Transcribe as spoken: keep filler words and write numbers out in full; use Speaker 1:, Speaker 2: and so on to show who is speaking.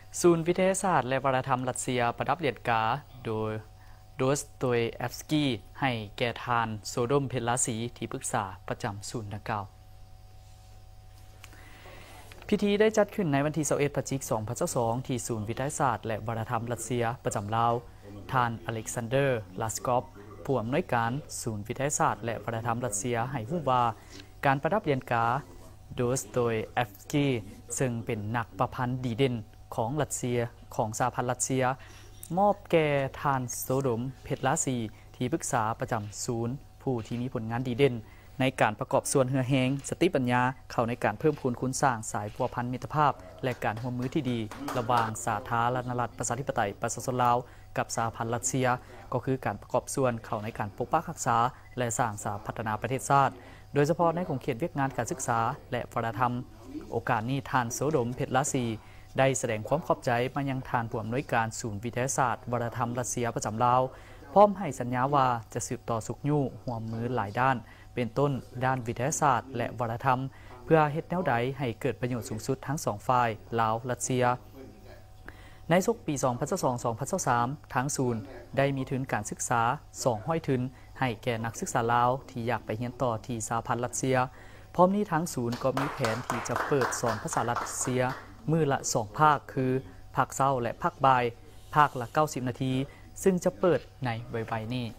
Speaker 1: ศูนย์วิทยาศาสตร์และวัฒนธรรมรัสเซียประดับเหรียญกาโดยโดสโตยเอฟสกี้ให้แก่ทานโซโดมเพลลาสีที่ปรึกษาประจำศูนย์ดังกล่าวพิธีได้จัดขึ้นในวันที่ยี่สิบเอ็ดพฤศจิกายนสองพันยี่สิบสองที่ศูนย์วิทยาศาสตร์และวัฒนธรรมรัสเซียประจำลาวทานอเล็กซานเดอร์ลาสกอฟผู้อำนวยการศูนย์วิทยาศาสตร์และวัฒนธรรมรัสเซียให้รู้ว่าการประดับเหรียญกาโดสโตยเอฟสกี้ซึ่งเป็นนักประพันธ์ดีเด่นของรัสเซียของสหพันธ์รัสเซียมอบแก่ทานโซโดมเพลลาซีที่ปรึกษาประจำศูนย์ผู้ที่มีผลงานดีเด่นในการประกอบส่วนเหือแหงสติปัญญาเข้าในการเพิ่มพูนคุณสร้างสายพัวพันมิตรภาพและการร่วมมือที่ดีระหว่างสาธารณรัฐประชาธิปไตยประชาชนลาวกับสหพันธ์รัสเซียก็คือการประกอบส่วนเข้าในการปกปักรักษาและสร้างสาพัฒนาประเทศชาติโดยเฉพาะในของเขตเวียกงานการศึกษาและวัฒนธรรมโอกาสนี้ทานโซโดมเพลลาซีได้แสดงความขอบใจมายังทานผู้อำนวยการศูนย์วิทยาศาสตร์วัฒนธรรมรัสเซียประจำลาวพร้อมให้สัญญาว่าจะสืบต่อสุขยู่ห่วมมือหลายด้านเป็นต้นด้านวิทยาศาสตร์และวัฒนธรรมเพื่อเฮ็ดแนวใดให้เกิดประโยชน์สูงสุดทั้งสองฝ่ายลาวรัสเซียในช่วงปี สองพันยี่สิบสอง สองพันยี่สิบสาม ทางศูนย์ได้มีทุนการศึกษาสองร้อยทุนให้แก่นักศึกษาลาวที่อยากไปเรียนต่อที่สหพันธ์รัสเซียพร้อมนี้ทางศูนย์ก็มีแผนที่จะเปิดสอนภาษารัสเซียมื้อละสองภาคคือภาคเช้าและภาคบ่ายภาคละเก้าสิบนาทีซึ่งจะเปิดในไวๆนี้